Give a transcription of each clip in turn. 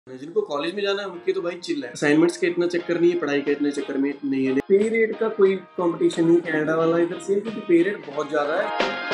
जिनको कॉलेज में जाना है उनके तो भाई चिल है, असाइनमेंट्स का इतना चक्कर नहीं है, पढ़ाई का इतना चक्कर में नहीं है। पे रेट का कोई कंपटीशन नहीं कनाडा वाला इधर से, क्योंकि पे रेट बहुत ज्यादा है।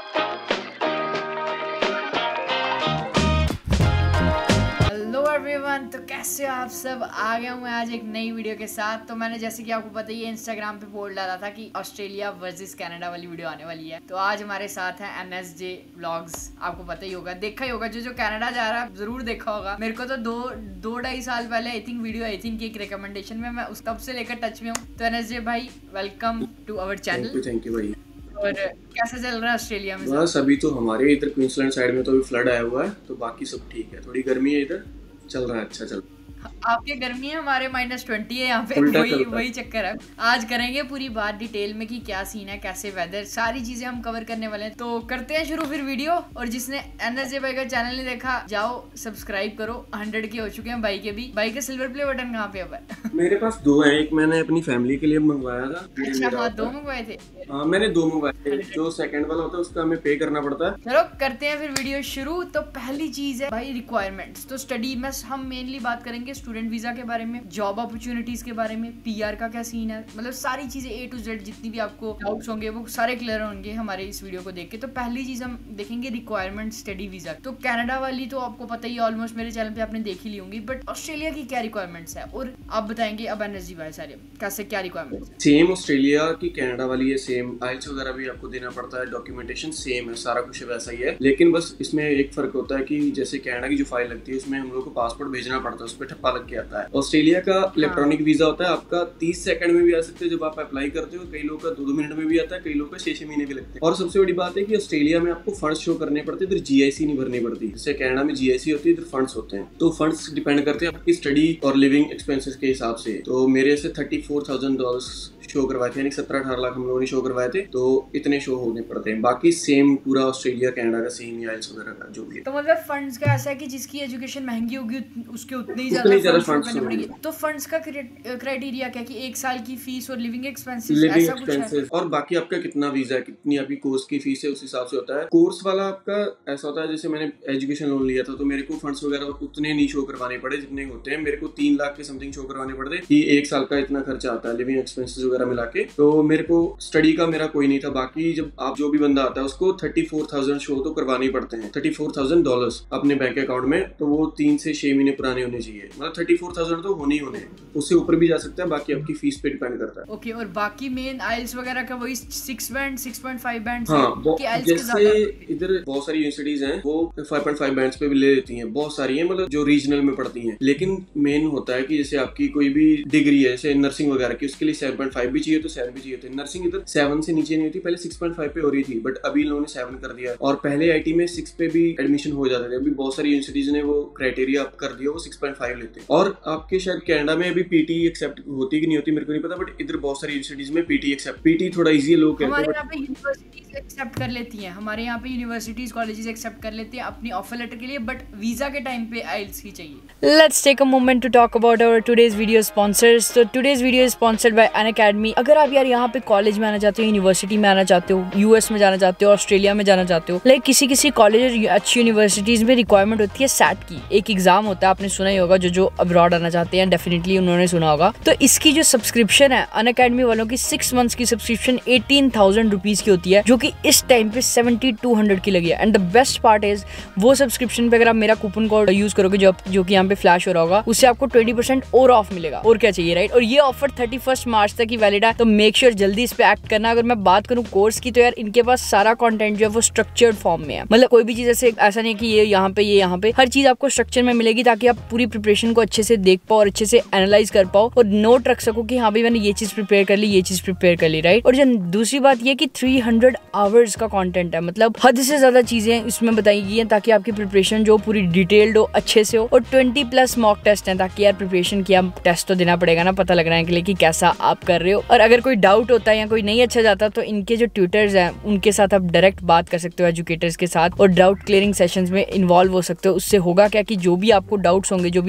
तो कैसे हो आप सब? आ गया हूँ मैं आज एक नई वीडियो के साथ। तो मैंने जैसे कि आपको पता ही है इंस्टाग्राम पे पोल डाला था कि ऑस्ट्रेलिया वर्सेस कनाडा वाली वीडियो आने वाली है। तो आज हमारे साथ है NSJ व्लॉग्स। आपको पता ही होगा, देखा ही होगा, जो कनाडा जा रहा है जरूर देखा होगा। मेरे को तो दो ढाई साल पहले आई थिंक वीडियो आई थी एक रिकमेंडेशन में, मैं उस तब से लेकर टच में हूँ। तो NSJ भाई welcome to our channel. Thank you भाई। और कैसा चल रहा है ऑस्ट्रेलिया में? बस अभी तो हमारे इधर क्वींसलैंड साइड में तो अभी फ्लड आया हुआ है, तो बाकी सब ठीक है। थोड़ी गर्मी है इधर, चल रहा है, अच्छा चल रहा है। आपके गर्मी है, हमारे -20 है यहाँ पे। वही चक्कर है। आज करेंगे पूरी बात डिटेल में कि क्या सीन है, कैसे वेदर, सारी चीजें हम कवर करने वाले हैं। तो करते हैं शुरू फिर वीडियो। और जिसने NSJ भाई का चैनल नहीं देखा, जाओ सब्सक्राइब करो। 100 के हो चुके हैं भाई के भी। भाई का सिल्वर प्ले बटन कहाँ पे है? मेरे पास 2 है, एक मैंने अपनी फैमिली के लिए मंगवाया था। अच्छा हाँ, 2 मंगवाए थे। हाँ मैंने 2 मंगवाए थे। जो सेकंड वाला होता है उसका हमें पे करना पड़ता है। चलो करते हैं फिर वीडियो शुरू। तो पहली चीज है भाई रिक्वायरमेंट्स। तो स्टडी में हम मेनली बात करेंगे स्टूडेंट वीजा के बारे में, जॉब अपॉर्चुनिटीज के बारे में, PR का क्या सीन है, मतलब सारी चीजें A to Z जितनी भी आपको डाउट्स होंगे वो सारे क्लियर होंगे हमारे इस वीडियो को देख के। तो पहली चीज हम देखेंगे रिक्वायरमेंट स्टडी वीजा। तो कनाडा वाली तो आपको पता ही, ऑलमोस्ट मेरे चैनल पे आपने देख ही ली होंगी, बट ऑस्ट्रेलिया की क्या रिक्वायरमेंट्स है और आप बताएंगे अब NSJ भाई सारे कैसे क्या रिक्वायरमेंट्स है। सेम ऑस्ट्रेलिया की कनाडा वाली है, सेम आइल्स वगैरह भी आपको देना पड़ता है, डॉक्यूमेंटेशन सेम है, सारा कुछ वैसा ही है। लेकिन बस इसमें एक फर्क होता है कि जैसे कनाडा की जो फाइल लगती है उसमें हम लोग को पासपोर्ट भेजना पड़ता है, उस पर ठप्पा लग के आता है। ऑस्ट्रेलिया का इलेक्ट्रॉनिक वीजा होता है, आपका 30 सेकंड में भी आ सकते हैं जब आप अप्लाई करते हो। कई लोग का 2-2 मिनट में भी आता है, कई लोग का 6-6 महीने भी लगते हैं। और सबसे बड़ी बात है कि ऑस्ट्रेलिया में आपको फंड्स शो करने पड़ते हैं, इधर GIC नहीं भरनी पड़ती। जैसे कनाडा में GIC होती है, इधर फंड्स होते हैं। तो फंड्स डिपेंड करते हैं आपकी स्टडी और लिविंग एक्सपेंसेस के हिसाब से। तो मेरे से $34,000 शो करवाए थे, यानी 17-18 लाख हम लोगों ने शो करवाए थे। तो इतने शो होने पड़ते हैं। बाकी सेम पूरा ऑस्ट्रेलिया कनाडा का सेम, आइल्स वगैरह का जो भी है। तो मतलब फंड्स का ऐसा है कि जिसकी एजुकेशन महंगी होगी उसके उतने ही ज्यादा फंड्स पड़ेंगे। तो फंड्स का क्राइटेरिया क्या कि 1 साल की फीस और लिविंग एक्सपेंसेस ऐसा कुछ है? और बाकी आपका कितना वीजा है, कितनी आपकी कोर्स की फीस है, उस हिसाब से होता है। कोर्स वाला आपका ऐसा होता है, जैसे मैंने एजुकेशन लोन लिया था तो मेरे को फंड्स वगैरह उतने नहीं शो करवाने पड़े जितने होते हैं। मेरे को 3 लाख के समथिंग शो करवाने पड़ते कि 1 साल का इतना खर्चा आता है लिविंग एक्सपेंसेस वगैरह मिला के। तो मेरे को स्टडी का मेरा कोई नहीं था। बाकी जब आप जो भी बंदा आता है उसको 34,000 शो तो करवाने ही पड़ते हैं, $34,000 अपने बैंक अकाउंट में। तो वो 3 से 6 महीने पुराने होने चाहिए, मतलब 34,000 तो होने ही होने, उससे ऊपर भी जा सकता है, बाकी आपकी फीस पे डिपेंड करता है। ओके। और बाकी मेन आइल्स वगैरह का वही 6 बैंड 6.5 बैंड। हाँ, जैसे इधर बहुत सारी यूनिवर्सिटीज हैं वो 5.5 बैंड्स पे भी ले लेती हैं, बहुत सारी हैं, मतलब जो रीजनल में पढ़ती हैं। लेकिन मेन होता है कि जैसे आपकी कोई भी डिग्री है, जैसे नर्सिंग वगैरह की, उसके लिए 7.5 भी चाहिए तो 7 भी चाहिए थे। नर्सिंग इधर 7 से नीचे नहीं होती, पहले 6.5 पे हो रही थी, बट अभी लोगों ने 7 कर दिया है। और पहले IT में 6 पे भी एडमिशन हो जाते थे, अभी बहुत सारी यूनिवर्सिटीज ने वो क्राइटेरिया अप कर दिया, वो 6.5 लेते हैं। और आपके शायद कनाडा में अभी PT एक्सेप्ट होती कि नहीं होती मेरे को नहीं पता, बट इधर बहुत सारी यूनिवर्सिटीज में PT एक्सेप्ट, PT थोड़ा इजी है, लोग हमारे यहाँ पे यूनिवर्सिटीज एक्सेप्ट कर लेती हैं, हमारे यहाँ पे यूनिवर्सिटीज कॉलेजेस एक्सेप्ट कर लेते हैं अपनी ऑफर लेटर के लिए, बट वीजा के टाइम पे आइल्स ही चाहिए। Let's take a moment to talk about our today's video sponsors. तो today's video is sponsored by Unacademy. अगर आप यार यहाँ पे कॉलेज में आना चाहते हो, यूनिवर्सिटी में आना चाहते हो, US में जाना चाहते हो, ऑस्ट्रेलिया में जाना चाहते हो, लाइक किसी कॉलेज और अच्छी यूनिवर्सिटीज में रिक्वायरमेंट होती है SAT की। एक एग्जाम होता है, आपने सुना ही होगा, जो अब्रॉड आना चाहते हैं डेफिनेटली उन्होंने सुना होगा। तो इसकी जो सब्सक्रिप्शन है अनअकैडमी वालों की, 6 मंथ्स की सब्सक्रिप्शन 18,000 रुपीज की होती है, जो कि इस टाइम पे 7,200 की लगी है। And the best part is वो सब्सक्रिप्शन पे अगर आप मेरा कूपन कोड यूज करोगे जो कि यहाँ पे फ्लैश हो रहा होगा, उससे आपको 20% और ऑफ मिलेगा। और क्या चाहिए, राइट? और ये ऑफर 31 मार्च तक ही वैलिड है, तो मेक श्योर जल्दी इस पे एक्ट करना। अगर मैं बात करूँ कोर्स की, तो यार इनके पास सारा कंटेंट जो है वो स्ट्रक्चर्ड फॉर्म में है, मतलब कोई भी चीज ऐसा नहीं कि ये यहाँ पे हर चीज आपको स्ट्रक्चर में मिलेगी, ताकि आप पूरी प्रिपरेशन को अच्छे से देख पाओ और अच्छे से एनालाइज कर पाओ और नोट रख सको कि हाँ भाई मैंने ये चीज प्रिपेयर कर ली, ये चीज प्रिपेयर कर ली, राइट? और जो दूसरी बात ये कि 300 आवर्स का कंटेंट है, मतलब हद से ज्यादा चीजें इसमें बताई गई हैं ताकि आपकी प्रिपरेशन जो पूरी डिटेल्ड हो, अच्छे से हो। और 20+ मॉक टेस्ट हैं, ताकि यार प्रिपरेशन किया टेस्ट तो देना पड़ेगा ना, पता लगना है के लिए कि कैसा आप कर रहे हो। और अगर कोई डाउट होता है या कोई नहीं अच्छा जाता, तो इनके जो ट्यूटर्स हैं उनके साथ आप डायरेक्ट बात कर सकते हो, एजुकेटर्स के साथ, और डाउट क्लियरिंग सेशंस में इन्वॉल्व हो सकते हो। उससे होगा क्या कि जो भी आपको डाउट्स होंगे, जो भी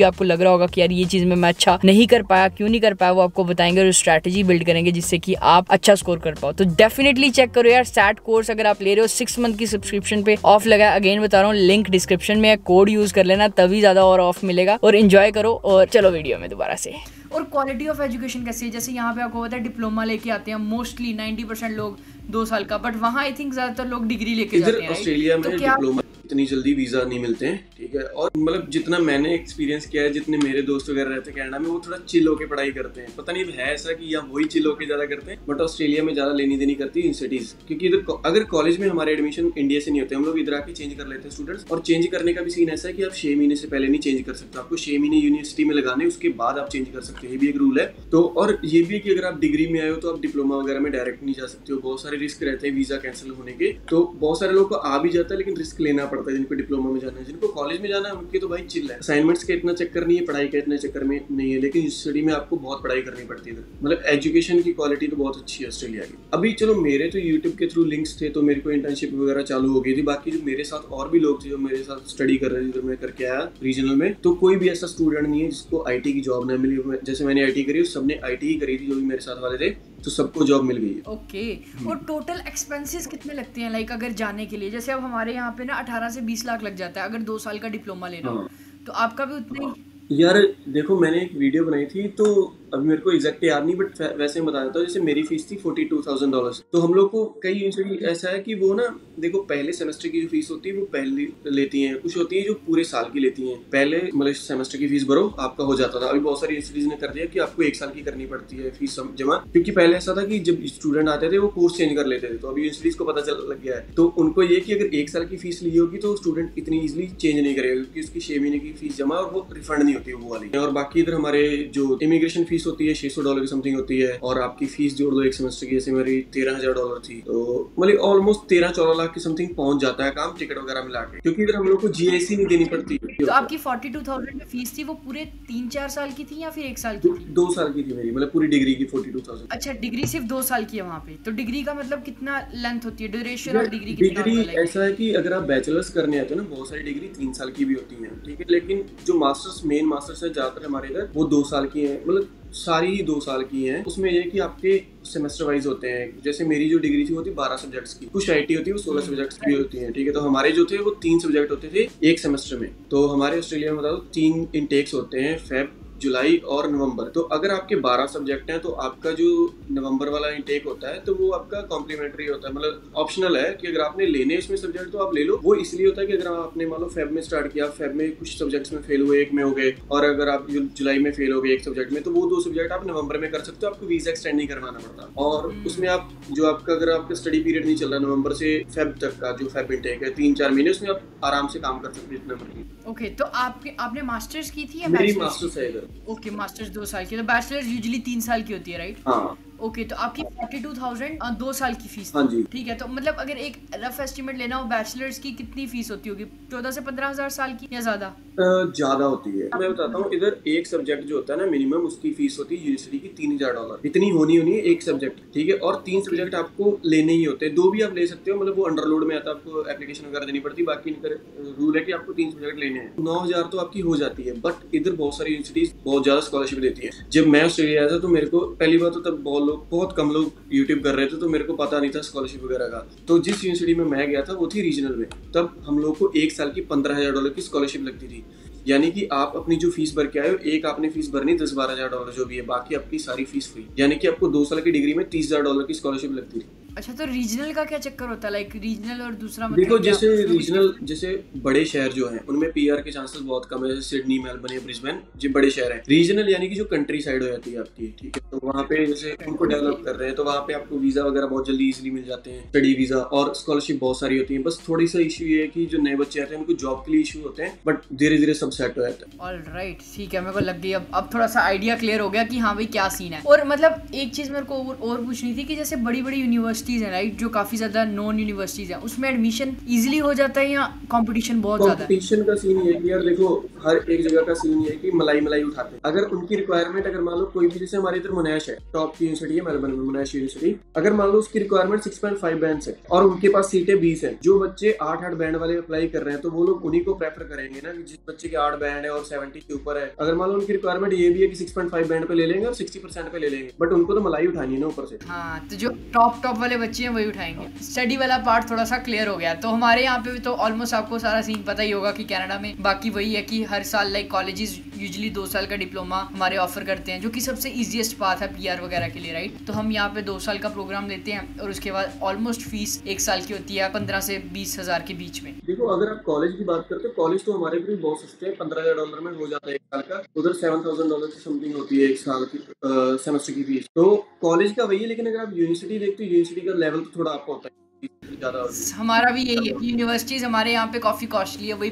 आपको लग रहा होगा कि यार ये चीज में मैं अच्छा नहीं कर पाया, क्यों नहीं कर पाया, वो आपको बताएंगे और स्ट्रैटेजी बिल्ड करेंगे जिससे कि आप अच्छा स्कोर कर पाओ। तो डेफिनेटली चेक करो यार, सैट कोर्स अगर आप ले रहे हो 6 मंथ की सब्सक्रिप्शन पे ऑफ लगा, अगेन बता रहा हूँ लिंक डिस्क्रिप्शन में है, कोड यूज कर लेना तभी ज्यादा और ऑफ मिलेगा। और एंजॉय करो। और चलो वीडियो में दोबारा से। और क्वालिटी ऑफ एजुकेशन कैसी है? जैसे यहाँ पे आपको पता है डिप्लोमा लेके आते हैं मोस्टली 90% लोग 2 साल का, बट वहाँ आई थिंक ज्यादातर लोग डिग्री लेके जाते हैं। ऑस्ट्रेलिया में डिप्लोमा इतनी जल्दी वीजा नहीं मिलते हैं, ठीक है। और मतलब जितना मैंने एक्सपीरियंस किया है, जितने मेरे दोस्त वगैरह रहते हैं कनाडा में, वो थोड़ा चिल होके पढ़ाई करते हैं। पता नहीं है ऐसा कि या वही चिल होके ज्यादा करते हैं, बट ऑस्ट्रेलिया में ज्यादा लेनी देनी करती है यूनिवर्सिटीज, क्योंकि इधर अगर कॉलेज में हमारे एडमिशन इंडिया से नहीं होते, हम लोग इधर आके चेंज कर लेते हैं स्टूडेंट्स। और चेंज करने का भी सीन ऐसा है कि आप 6 महीने से पहले नहीं चेंज कर सकते, आपको 6 महीने यूनिवर्सिटी में लगाने, उसके बाद आप चेंज कर सकते हैं। ये भी एक रूल है। तो और ये भी कि अगर आप डिग्री में आए हो तो आप डिप्लोमा वगैरह में डायरेक्ट नहीं जा सकते हो, बहुत सारे रिस्क रहते हैं वीजा कैंसिल होने के। तो बहुत सारे लोग को आ भी जाता है, लेकिन रिस्क लेना पड़ता है जिनको डिप्लोमा जाना है। जिनको कॉलेज में जाना है उनके तो भाई चिल है, असाइनमेंट्स का इतना चक्कर नहीं है, पढ़ाई का इतना चक्कर में नहीं है। लेकिन यूनिवर्सिटी में आपको बहुत पढ़ाई करनी पड़ती है, मतलब एजुकेशन की क्वालिटी तो बहुत अच्छी है ऑस्ट्रेलिया की। अभी चलो मेरे तो यूट्यूब के थ्रू लिंक्स थे, तो मेरे को इंटर्नशिप वगैरह चालू हो गई थी। बाकी जो मेरे साथ और भी लोग थे जो मेरे साथ स्टडी कर रहे थे, जो मैं करके आया रीजनल में, तो कोई भी ऐसा स्टूडेंट नहीं है जिसको IT की जॉब न मिली। जैसे मैंने IT करी, सबने IT ही करी थी जो भी मेरे साथ वाले थे, तो सबको जॉब मिल गई है। ओके। और टोटल एक्सपेंसेस कितने लगते हैं लाइक अगर जाने के लिए? जैसे अब हमारे यहाँ पे ना 18 से 20 लाख लग जाता है अगर 2 साल का डिप्लोमा लेना हो, तो आपका भी उतना ही? यार देखो, मैंने एक वीडियो बनाई थी, तो अभी मेरे को एग्जैक्ट याद नहीं, बट वैसे मैं बता देता हूँ। जैसे मेरी फीस थी $42,000। तो हम लोग को कई यूनिवर्सिटी ऐसा है कि वो ना, देखो पहले सेमेस्टर की जो फीस होती है वो पहले लेती हैं, कुछ होती है जो पूरे साल की लेती हैं। पहले मतलब सेमेस्टर की फीस भरो, आपका हो जाता था। अभी बहुत सारी यूनिवर्सिटीज ने कर दिया कि आपको 1 साल की करनी पड़ती है फीस जमा, क्योंकि पहले ऐसा था कि जब स्टूडेंट आते थे वो कोर्स चेंज कर लेते थे। तो अभी यूनिवर्सिटीज को पता चल लग गया है, तो उनको ये कि अगर 1 साल की फीस ली होगी तो स्टूडेंट इतनी इजिली चेंज नहीं करेगा, क्योंकि उसकी 6 महीने की फीस जमा और वो रिफंड नहीं होती है वो वाली। और बाकी इधर हमारे जो इमिग्रेशन फीस होती है $600 की समथिंग होती है, और आपकी फीस जोड़ दो एक सेमेस्टर की, जैसे मेरी $13,000 थी, तो मतलब ऑलमोस्ट 13-14 लाख की समथिंग पहुंच जाता है काम टिकट वगैरह मिला के, क्योंकि इधर हम लोग को GIC नहीं देनी पड़ती। तो आपकी 42,000 में फीस थी, वो पूरे 3-4 साल की थी या फिर 1 साल की थी? 2 साल की थी मेरी, मतलब पूरी डिग्री की 42,000। अच्छा, डिग्री सिर्फ 2 साल की है वहाँ पे? तो डिग्री का मतलब कितना लेंथ होती है, ड्यूरेशन और डिग्री कितना होता है? ऐसा है कि अगर आप बैचलर्स करने आते हो ना, बहुत सारी डिग्री 3 साल की भी होती है, ठीक है। लेकिन जो मास्टर्स, मेन मास्टर्स है ज्यादातर हमारे इधर, वो 2 साल की है, मतलब सारी ही 2 साल की हैं। उसमें ये कि आपके सेमेस्टर वाइज होते हैं। जैसे मेरी जो डिग्री थी वो थी 12 सब्जेक्ट्स की, कुछ IT होती है वो 16 सब्जेक्ट्स की होती है, ठीक है। तो हमारे जो थे वो 3 सब्जेक्ट होते थे एक सेमेस्टर में। तो हमारे ऑस्ट्रेलिया में बता दो 3 इनटेक्स होते हैं, फेब, जुलाई और नवंबर। तो अगर आपके 12 सब्जेक्ट हैं तो आपका जो नवंबर वाला इनटेक होता है तो वो आपका कॉम्प्लीमेंट्री होता है, मतलब ऑप्शनल है कि अगर आपने लेने उसमें सब्जेक्ट तो आप ले लो। वो इसलिए होता है कि अगर आपने मान लो फेब में स्टार्ट किया, फेब में कुछ सब्जेक्ट्स में फेल हुए, एक में हो गए, और अगर आप जुलाई में फेल हो गए एक सब्जेक्ट में, तो वो 2 सब्जेक्ट आप नवंबर में कर सकते हो, आपको वीजा एक्सटेंड नहीं करवाना पड़ता। और उसमें आप जो आपका अगर आपका स्टडी पीरियड नहीं चल रहा नवंबर से फेब तक का, जो फेब इनटेक है 3-4 महीने, उसमें आप आराम से काम कर सकते हो जितना मर्जी। ओके, तो आपने मास्टर्स की थी या मेरी मास्टर्स है इधर? ओके, मास्टर्स 2 साल की। तो बैचलर्स यूजुअली 3 साल की होती है, राइट? हाँ। ओके, तो आपकी 42,000 2 साल की फीस। हाँ जी। ठीक है, तो मतलब अगर एक रफ एस्टिमेट लेना हो बैचलर्स की, कितनी फीस होती होगी? 14 से 15 हजार साल की या ज्यादा? ज्यादा होती है। मैं बताता हूँ, इधर एक सब्जेक्ट जो होता है ना मिनिमम, उसकी फीस होती है यूनिवर्सिटी की $3,000। इतनी होनी है एक सब्जेक्ट, ठीक है। और 3 सब्जेक्ट आपको लेने ही होते हैं, 2 भी आप ले सकते हो, मतलब वो अंडरलोड में आता है, आपको एप्लीकेशन वगैरह देनी पड़ती है। बाकी रूल है कि आपको 3 सब्जेक्ट लेने हैं। 9,000 तो आपकी हो जाती है, बट इधर बहुत सारी यूनिवर्सिटीज बहुत ज्यादा स्कॉलरशिप देती है। जब मैं ऑस्ट्रेलिया आया था तो मेरे को पहली बार तो तब बहुत कम लोग यूट्यूब कर रहे थे, तो मेरे को पता नहीं था स्कॉलरशिप वगैरह का। तो जिस यूनिवर्सिटी में मैं गया था वो थी रीजनल में, तब हम लोग को 1 साल की $15,000 की स्कॉलरशिप लगती थी। यानी कि आप अपनी जो फीस भर के आए हो, एक आपने फीस भरनी $10-12 हज़ार जो भी है, बाकी आपकी सारी फीस फ्री। यानी कि आपको 2 साल की डिग्री में $30,000 की स्कॉलरशिप लगती थी। अच्छा, तो रीजनल का क्या चक्कर होता है? लाइक रीजनल और दूसरा मतलब देखो, जैसे रीजनल, जैसे बड़े शहर जो हैं उनमें PR के चांसेस बहुत कम है, जैसे सिडनी, मेलबर्न या ब्रिस्बेन, जो बड़े शहर हैं। रीजनल यानी कि जो कंट्री साइड हो जाती है आपकी, ठीक है। तो वहाँ पे जैसे उनको डेवलप कर रहे हैं, तो वहाँ पे आपको वीजा वगैरह बहुत जल्दी इजीली मिल जाते हैं, स्टडी वीजा, और स्कॉलरशिप बहुत सारी होती है। बस थोड़ी सा इशू ये है कि जो नए बच्चे आते हैं उनको जॉब के लिए इशू होते हैं, बट धीरे धीरे सब सेट हो जाता है। ऑलराइट, ठीक है, मेरे को लग गई अब थोड़ा सा आइडिया क्लियर हो गया कि हाँ भाई क्या सीन है। और मतलब एक चीज मेरे को और पूछनी थी कि जैसे बड़ी बड़ी यूनिवर्सिटी यूनिवर्सिटीज है राइट, जो काफी ज्यादा नॉन यूनिवर्सिटीज है, उसमें एडमिशन इजीली हो जाता है या कंपटीशन बहुत ज्यादा है? कंपटीशन का सीन ये है कि यार देखो, हर एक जगह का सीन ये है कि मलाई मलाई उठाते हैं। अगर उनकी रिक्वायरमेंट, अगर मान लो कोई भी, जैसे हमारे इधर मोनाश है, टॉप की यूनिवर्सिटी है मेलबर्न में मोनाश यूनिवर्सिटी, अगर मान लो उसकी रिक्वायरमेंट 6.5 बैंड है और उनके पास सीटें 20 है, जो बच्चे 8 बैंड वाले अप्लाई कर रहे हैं तो वो लोग उन्हीं को प्रेफर करेंगे ना, जिस बच्चे के 8 बैंड है और 70 के ऊपर है। अगर मान लो उनकी रिक्वायरमेंट ये भी है कि 6.5 बैंड पे ले लेंगे और 60% पे ले लेंगे, बट उनको तो मलाई उठानी है ना ऊपर से। हाँ, तो जो टॉप वाले बच्चे हैं वही उठाएंगे। स्टडी वाला पार्ट थोड़ा सा क्लियर हो गया। तो हमारे यहाँ पे भी तो ऑलमोस्ट आपको सारा सीन पता ही होगा कि कनाडा में बाकी वही है कि हर साल लाइक कॉलेजेस यूजुअली 2 साल का डिप्लोमा हमारे ऑफर करते हैं, जो कि सबसे इजीएस्ट पाथ है पीआर वगैरह के लिए राइट। तो हम यहाँ पे 2 साल का प्रोग्राम लेते हैं और उसके बाद ऑलमोस्ट फीस 1 साल की होती है 15 से 20 हजार के बीच में। देखो, अगर आप कॉलेज की बात करते हो, कॉलेज तो हमारे भी बहुत सस्ते हैं, $15,000 में हो जाता है 1 साल का। उधर $7,000 की समथिंग होती है 1 साल की सेमेस्टर की फीस। तो कॉलेज का वही है, लेकिन अगर आप यूनिवर्सिटी देखते हो, यूनिवर्सिटी का लेवल तो थोड़ा आपका होता है ज्यादा। हमारा भी यही है, यूनिवर्सिटीज हमारे यहाँ पे काफी कॉस्टली है, वही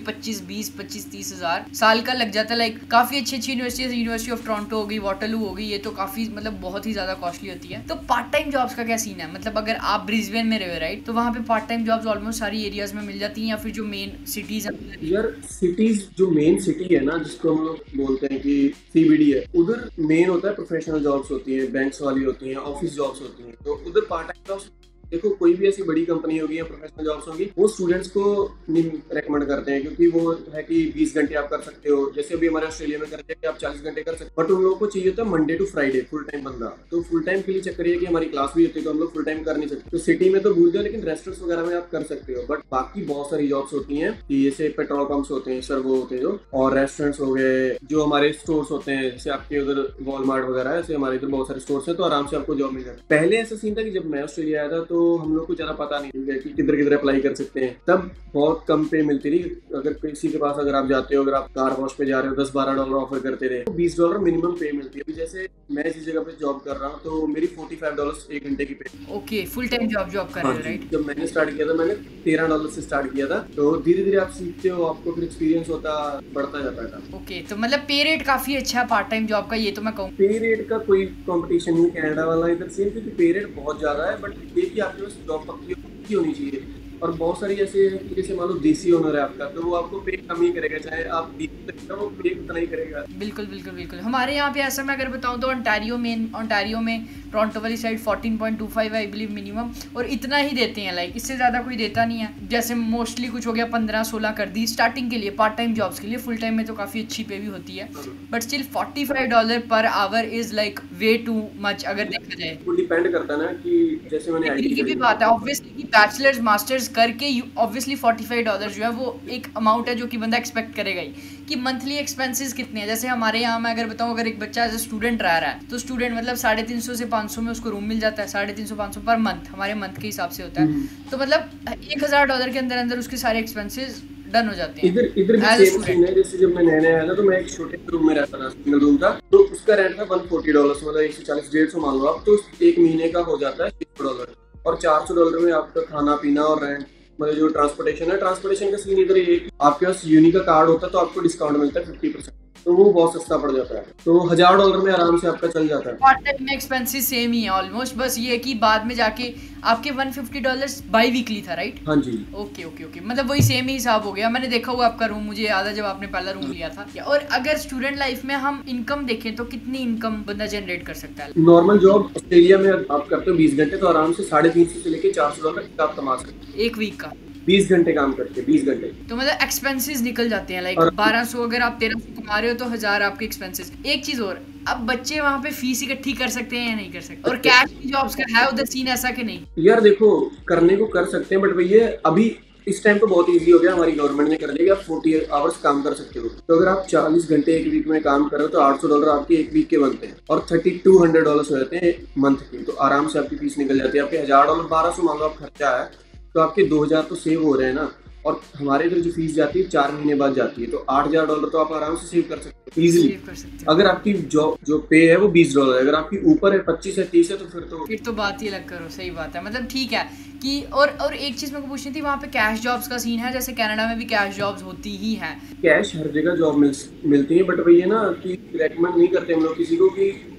25-30 हजार साल का लग जाता है। लाइक काफी अच्छी यूनिवर्सिटीज, यूनिवर्सिटी ऑफ टोरंटो होगी, वाटरलू होगी, ये तो काफी मतलब बहुत ही ज्यादा कॉस्टली होती है। तो पार्ट टाइम जॉब्स का क्या सीन है? मतलब अगर आप ब्रिस्बेन में रहे राइट, तो वहाँ पे पार्ट टाइम जॉब्स ऑलमोस्ट सारी एरियाज में मिल जाती है, या फिर जो मेन सिटीज है? यार सिटीज, जो मेन सिटी है ना, जिसको हम लोग बोलते हैं कि सीबीडी है, उधर मेन होता है प्रोफेशनल जॉब्स होती है, बैंक्स वाली होती है, ऑफिस जॉब्स होती है। तो उधर पार्ट टाइम जॉब्स, देखो कोई भी ऐसी बड़ी कंपनी होगी या प्रोफेशनल जॉब्स होगी, वो स्टूडेंट्स को नहीं रेकमेंड करते हैं, क्योंकि वो है कि 20 घंटे आप कर सकते हो, jैसे अभी हमारे ऑस्ट्रेलिया में करते हैं कि आप 40 घंटे कर सकते हो, बट उन लोगों को चाहिए होता है Monday to Friday full time बंदा। तो फुल टाइम के लिए चक्कर ये कि हमारी क्लास भी होती है, तो हम लोग फुल टाइम कर नहीं सकते। तो सिटी में तो भूल जाओ, लेकिन रेस्टोरेंट्स वगैरह में आप कर सकते हो। बट बाकी बहुत सारी जॉब्स होती हैं कि जैसे पेट्रोल पंप्स होते हैं, सर्वो होते हैं जो, और रेस्टोरेंट्स हो गए, जो हमारे स्टोर्स होते हैं, जैसे आपके उधर वॉलमार्ट वगैरह है, ऐसे हमारे इधर बहुत सारे स्टोर्स हैं, तो आराम से आपको जॉब मिल जाती है। पहले ऐसा सीन था कि जब मैं ऑस्ट्रेलिया आया था, तो हम लोग को ज्यादा पता नहीं है कि किधर किधर अप्लाई कर सकते हैं। तब बहुत कम पे मिलती थी। अगर किसी के पास अगर आप जाते हो, अगर आप कार वॉश पे जा रहे हो, $10-12 ऑफर करते रहे, तो $20 मिनिमम पे मिलती है। अभी जैसे मैं जिस जगह पे जॉब कर रहा हूँ, तो मेरी $45 1 घंटे की पे। ओके, फुल टाइम जॉब कर रहे हो राइट? जब मैंने स्टार्ट किया था, मैंने $13 से स्टार्ट किया था। तो धीरे धीरे आप सीखते हो, आपको फिर एक्सपीरियंस होता बढ़ता जाता है। ओके, तो मतलब पे रेट काफी अच्छा है पार्ट टाइम जॉब का, ये तो मैं कहूँ। पे रेट का कोई कंपटीशन नहीं कनाडा वाला इधर से, क्योंकि पे रेट बहुत ज्यादा है। बट ये कि आपके पास जॉब पक्की होनी चाहिए। और बहुत सारी ऐसे हैं कि जैसे मान लो देसी ओनर है आपका, तो वो आपको पे कम ही करेगा, चाहे आप वो पे उतना ही करेगा। बिल्कुल। हमारे यहाँ पे ऐसा मैं अगर बताऊँ तो ओंटारियो में टोरंटो वाली साइड 14.25 है आई बिलीव मिनिमम, और इतना ही देते हैं। लाइक इससे ज़्यादा कोई देता नहीं है। जैसे मोस्टली कुछ हो गया 15-16 कर दी स्टार्टिंग के लिए पार्ट टाइम जॉब्स के लिए। फुल टाइम में तो काफ़ी अच्छी पे भी होती है, but still $45 per hour is like way too much अगर देखा जाए। वो डिपेंड करता है ना कि जैसे मैंने डिग्री की भी बात है ऑब्वियसली, कि बैचलर्स मास्टर्स करके ऑब्वियसली $45 जो है वो एक अमाउंट है जो कि बंदा एक्सपेक्ट करेगा ही। कि मंथली एक्सपेंसेस कितने हैं, जैसे हमारे यहाँ मैं अगर बताऊँ, अगर एक बच्चा एज ए स्टूडेंट रह रहा है, तो स्टूडेंट मतलब 350 से 500 में उसको रूम मिल जाता है। 350-500 पर मंथ, हमारे मंथ के हिसाब से होता है। तो मतलब $1,000 के अंदर उसके सारे एक्सपेंसेस डन हो जाते हैं। इधर भी सेम सीन है। जैसे जब मैं नया आया था, तो मैं एक छोटे रूम में रहता था, सिंगल रूम था, तो उसका रेंट था $140, मतलब 140-150 मान लो आप, तो 1 महीने का हो जाता है $600। और $400 में आपका खाना पीना और रेंट, मतलब जो ट्रांसपोर्टेशन का सीन इधर ये, आपके पास यूनी का कार्ड होता है तो आपको डिस्काउंट मिलता है 50%, तो वो बहुत सस्ता पड़ जाता है। तो $1,000 में आराम से आपका चल जाता है। पार्ट टाइम में एक्सपेंसेस सेम ही है ऑलमोस्ट, बस ये कि बाद में जाके आपके $150 बाई वीकली था राइट? हाँ जी। ओके, मतलब वही सेम ही हिसाब हो गया। मैंने देखा हुआ आपका रूम, मुझे याद है जब आपने पहला रूम लिया था। और अगर स्टूडेंट लाइफ में हम इनकम देखें तो कितनी इनकम बंदा जनरेट कर सकता है? नॉर्मल जॉब ऑस्ट्रेलिया में आप करते हो 20 घंटे, तो आराम से $350 से लेके $400 तक आप कमा सकते हो 1 वीक का। 20 घंटे काम करके, 20 घंटे। तो मतलब एक्सपेंसेस निकल जाते हैं। लाइक 1200 अगर आप 1300 कमा रहे हो तो 1000 आपके एक्सपेंसेस। एक चीज और, अब बच्चे वहाँ पे फीस इकट्ठी कर सकते हैं या नहीं कर सकते? और कैश की जॉब्स का है उधर सीन ऐसा कि नहीं? यार देखो, करने को कर सकते हैं, बट भैया अभी इस टाइम तो बहुत इजी हो गया, हमारी गवर्नमेंट ने कर दिया कि आप 40 आवर्स काम कर सकते हो। तो अगर आप 40 घंटे एक वीक में काम कर रहे हो, तो $800 आपके एक वीक के बनते हैं, और $3,200 हो जाते हैं मंथ के। तो आराम से आपकी फीस निकल जाती है। आपके $1,000 1200 मान लो आप खर्चा है, तो आपके 2,000 तो सेव हो रहे हैं ना। और हमारे इधर जो फीस जाती है 4 महीने बाद जाती है, तो $8,000 तो आप आराम से सेव कर सकते हो इजीली। अगर आपकी जो पे है वो $20 है, अगर आपकी ऊपर है 25 है 30 है, तो फिर तो बात ही अलग करो। सही बात है, मतलब ठीक है कि और एक चीज मेरे को पूछनी थी, वहाँ पे कैश जॉब्स का सीन है? जैसे कनाडा में भी कैश जॉब्स होती ही है? कैश हर जगह जॉब मिलती है, बट वही है ना कि रेकमेंड नहीं करते हम लोग किसी को कि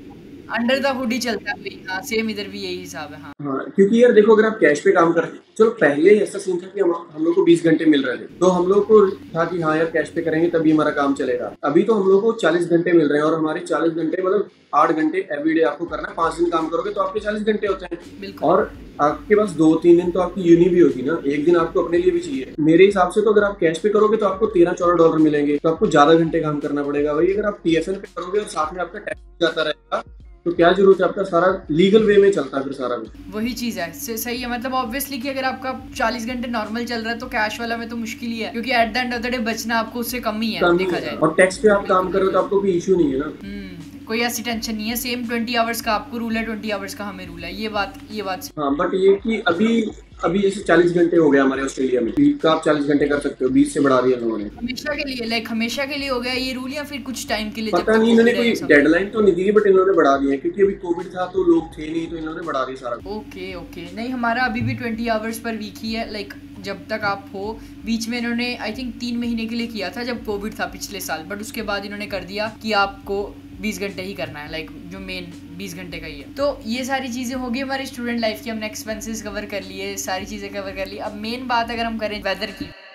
अंडर द हुड ही चलता है भाई। हाँ सेम इधर भी यही हिसाब है। हाँ हाँ, क्योंकि यार देखो, अगर आप कैश पे काम करते, चलो पहले ऐसा सीन था कि हम लोग को 20 घंटे मिल रहे थे, तो हम लोग को था कि हाँ यार कैश पे करेंगे तभी हमारा काम चलेगा। अभी तो हम लोग को 40 घंटे मिल रहे हैं, और हमारे 40 घंटे मतलब 8 घंटे एवरीडे आपको करना है। 5 दिन काम करोगे तो आपके 40 घंटे होते हैं। बिल्कुल। और आपके पास 2-3 दिन तो आपकी यूनि भी होगी ना, एक दिन आपको अपने लिए भी चाहिए। मेरे हिसाब से तो अगर आप कैश पे करोगे तो आपको $13-14 मिलेंगे, तो आपको ज्यादा घंटे काम करना पड़ेगा। वही अगर आप TFL पे करोगे और साथ में आपका टैक्स जाता रहेगा, तो क्या जरूरत है, आपका सारा लीगल वे में चलता है फिर सारा कुछ। वही चीज है, सही है। मतलब ऑब्वियसली कि अगर आपका 40 घंटे नॉर्मल चल रहा है तो कैश वाला में तो मुश्किल ही है, क्योंकि at the end of the day बचना आपको उससे कम ही है देखा जाए। और टैक्स पे आप काम करो तो आपको कोई इशू नहीं है ना। कोई ऐसी टेंशन नहीं है। सेम 20 आवर्स का आपको रूल है, 20 आवर्स का हमें रूल है। ये बात हाँ, बट ये कि अभी जैसे 40 घंटे हो गया हमारे ऑस्ट्रेलिया में, वीक का आप 40 घंटे कर सकते हो, 20 से बढ़ा दिया लोगों ने। हमेशा के लिए, लाइक हमेशा के लिए हो गया ये रूल, या फिर कुछ टाइम के लिए? पता नहीं, इन्होंने कोई डेडलाइन तो नहीं दी, बट इन्होंने बढ़ा दिया, क्योंकि अभी कोविड था तो लोग थे नहीं, तो इन्होंने बढ़ा दिया सारा। ओके नहीं, हमारा अभी भी 20 आवर्स पर वीक ही है। लाइक जब तक आप हो, बीच में इन्होंने आई थिंक 3 महीने के लिए किया था जब कोविड था पिछले साल, बट उसके बाद इन्होंने कर दिया कि आपको 20 घंटे ही करना है, लाइक जो मेन 20 घंटे का ही है। तो ये सारी चीज़ें होगी हमारी स्टूडेंट लाइफ की। हमने एक्सपेंसेस कवर कर लिए, सारी चीज़ें कवर कर ली। अब मेन बात अगर हम करें वेदर की,